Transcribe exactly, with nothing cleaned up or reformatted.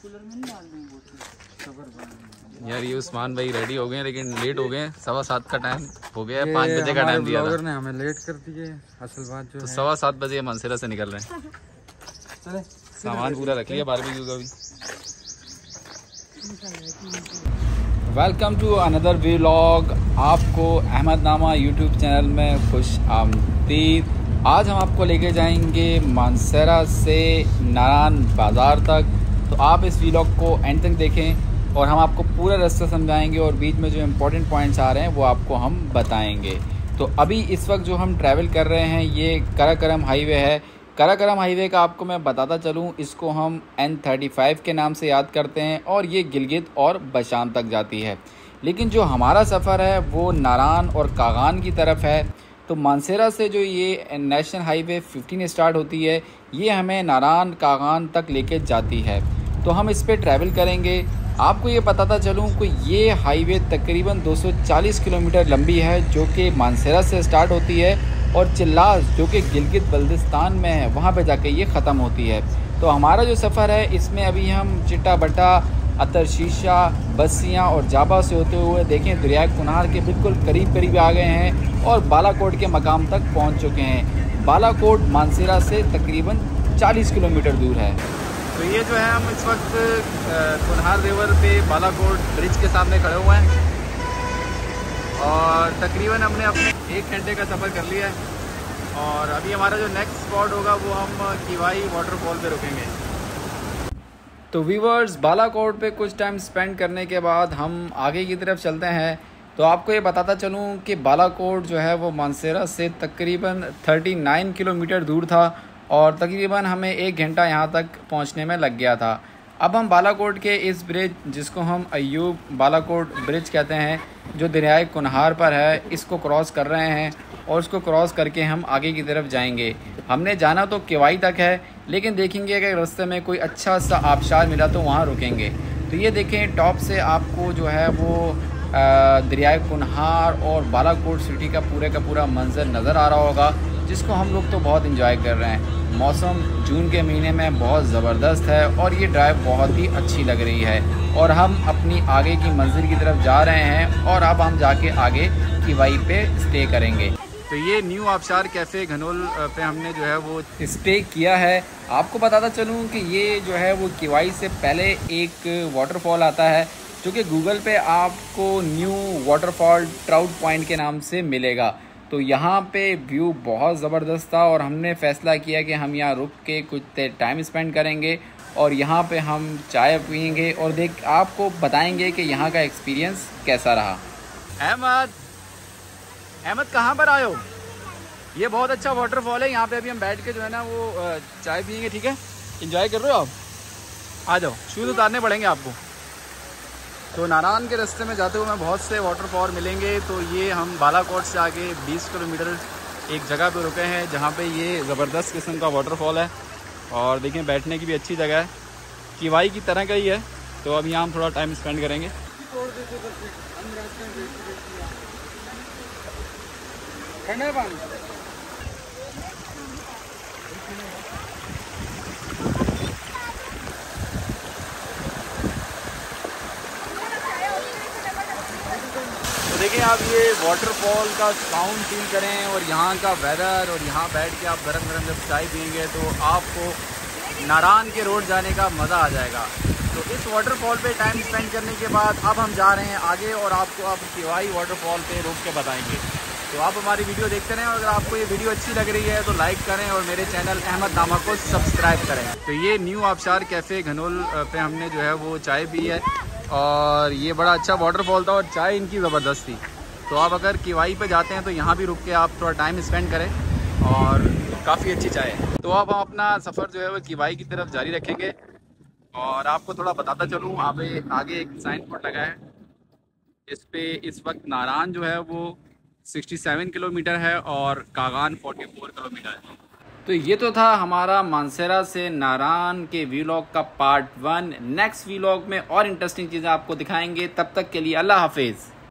यार ये उस्मान भाई रेडी हो गए लेकिन लेट हो गए, सवा सात का टाइम हो गया है, पाँच बजे का टाइम दिया था ने हमें लेट कर दिए। असल बात जो तो सवा सात बजे मानसेरा से निकल रहे हैं। चले सामान पूरा रख लिया बारबेक्यू का भी। Welcome to another vlog. आपको अहमद नामा यूट्यूब चैनल में खुश आमदीद। आज हम आपको लेके जाएंगे मानसेरा से नारायण बाज़ार तक, तो आप इस व्लॉग को एंड तक देखें और हम आपको पूरा रास्ता समझाएंगे और बीच में जो इम्पोर्टेंट पॉइंट्स आ रहे हैं वो आपको हम बताएंगे। तो अभी इस वक्त जो हम ट्रैवल कर रहे हैं ये कराकरम हाईवे है। कराकरम हाईवे का आपको मैं बताता चलूँ, इसको हम एन थर्टी फाइव के नाम से याद करते हैं और ये गिलगित और बशाम तक जाती है। लेकिन जो हमारा सफ़र है वो नारायण और कागान की तरफ है। तो मानसेरा से जो ये नेशनल हाईवे फिफ्टीन स्टार्ट होती है, ये हमें नारायण कागान तक लेके जाती है। तो हम इस पर ट्रैवल करेंगे। आपको ये बताता चलूँ कि ये हाईवे तकरीबन दो सौ चालीस किलोमीटर लंबी है, जो कि मानसेरा से स्टार्ट होती है और चिल्लास जो कि गिलगित बल्दिस्तान में है वहाँ पे जाके ये ख़त्म होती है। तो हमारा जो सफ़र है इसमें अभी हम चिट्टा बट्टा, अतर शीशा, बसियाँ और जाबा से होते हुए देखें दरियाए कुनहार के बिल्कुल करीब करीब आ गए हैं और बालाकोट के मकाम तक पहुँच चुके हैं। बालाकोट मानसेरा से तकरीबन चालीस किलोमीटर दूर है। तो ये जो है हम इस वक्त कुनहार रिवर पे बालाकोट ब्रिज के सामने खड़े हुए हैं और तकरीबन हमने अपने एक घंटे का सफ़र कर लिया है और अभी हमारा जो नेक्स्ट स्पॉट होगा वो हम किवाई वाटरफॉल पे रुकेंगे। तो व्यूअर्स, बालाकोट पे कुछ टाइम स्पेंड करने के बाद हम आगे की तरफ चलते हैं। तो आपको ये बताता चलूँ कि बालाकोट जो है वो मानसेरा से तकरीबन उनतालीस किलोमीटर दूर था और तकरीबन हमें एक घंटा यहाँ तक पहुँचने में लग गया था। अब हम बालाकोट के इस ब्रिज, जिसको हम अयूब बालाकोट ब्रिज कहते हैं, जो दरियाए कुनहार पर है, इसको क्रॉस कर रहे हैं और इसको क्रॉस करके हम आगे की तरफ जाएंगे। हमने जाना तो किवाई तक है, लेकिन देखेंगे अगर रास्ते में कोई अच्छा सा आबशार मिला तो वहाँ रुकेंगे। तो ये देखें टॉप से आपको जो है वो दरियाए कुनहार और बालाकोट सिटी का पूरे का पूरा मंजर नज़र आ रहा होगा, जिसको हम लोग तो बहुत इंजॉय कर रहे हैं। मौसम जून के महीने में बहुत ज़बरदस्त है और ये ड्राइव बहुत ही अच्छी लग रही है और हम अपनी आगे की मंजिल की तरफ जा रहे हैं और अब हम जाके आगे किवाई पे स्टे करेंगे। तो ये न्यू आबशार कैफ़े घनोल पे हमने जो है वो स्टे किया है। आपको बताता चलूँ कि ये जो है वो किवाई से पहले एक वाटरफॉल आता है, जो कि गूगल पे आपको न्यू वाटरफॉल ट्राउट पॉइंट के नाम से मिलेगा। तो यहाँ पे व्यू बहुत ज़बरदस्त था और हमने फ़ैसला किया कि हम यहाँ रुक के कुछ टाइम स्पेंड करेंगे और यहाँ पे हम चाय पियेंगे और देख आपको बताएंगे कि यहाँ का एक्सपीरियंस कैसा रहा। अहमद अहमद कहाँ पर आए हो? ये बहुत अच्छा वाटरफॉल है, यहाँ पे अभी हम बैठ के जो है ना वो चाय पियेंगे। ठीक है, इंजॉय कर रहे हो आप? आ जाओ, शूज़ उतारने पड़ेंगे आपको। तो नारायण के रास्ते में जाते हुए हमें बहुत से वाटरफॉल मिलेंगे। तो ये हम बालाकोट से आगे बीस किलोमीटर एक जगह पे रुके हैं जहाँ पे ये ज़बरदस्त किस्म का वाटरफॉल है और देखें बैठने की भी अच्छी जगह है, किवाई की तरह का ही है। तो अब यहाँ हम थोड़ा टाइम स्पेंड करेंगे। तो देखिए आप ये वाटरफॉल का साउंड फील करें और यहाँ का वेदर और यहाँ बैठ के आप गरम गरम जब चाय पियेंगे तो आपको नारायण के रोड जाने का मज़ा आ जाएगा। तो इस वाटरफॉल पे टाइम स्पेंड करने के बाद अब हम जा रहे हैं आगे और आपको आप किवाई वाटरफॉल पे रोक के बताएंगे। तो आप हमारी वीडियो देखते रहें और अगर आपको ये वीडियो अच्छी लग रही है तो लाइक करें और मेरे चैनल अहमद नामा को सब्सक्राइब करें। तो ये न्यू आबशार कैफ़े घनोल पे हमने जो है वो चाय पी है और ये बड़ा अच्छा वाटरफॉल था और चाय इनकी ज़बरदस्त थी। तो आप अगर किवाई पे जाते हैं तो यहाँ भी रुक के आप थोड़ा टाइम स्पेंड करें और काफ़ी अच्छी चाय है। तो अब हम अपना सफ़र जो है वो किवाई की तरफ जारी रखेंगे और आपको थोड़ा बताता चलूँ, आगे आगे एक साइन बोर्ड लगा है, इस पे इस वक्त नारायण जो है वो सड़सठ किलोमीटर है और कागान चौवालीस किलोमीटर है। तो ये तो था हमारा मानसेरा से नारायण के व्लॉग का पार्ट वन। नेक्स्ट व्लॉग में और इंटरेस्टिंग चीज़ें आपको दिखाएंगे। तब तक के लिए अल्लाह हाफिज़।